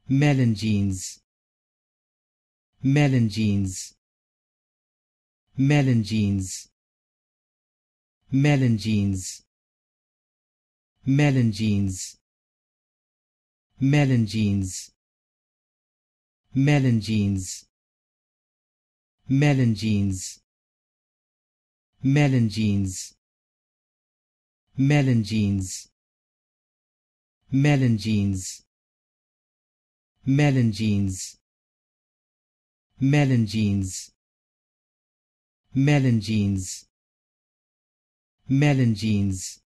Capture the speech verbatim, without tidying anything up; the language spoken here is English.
Melongenes, Melongenes, Melongenes, Melongenes, Melongenes, Melongenes, Melongenes, Melongenes, Melongenes, Melongenes, Melongenes, Melongenes, Melongenes, Melongenes, Melongenes,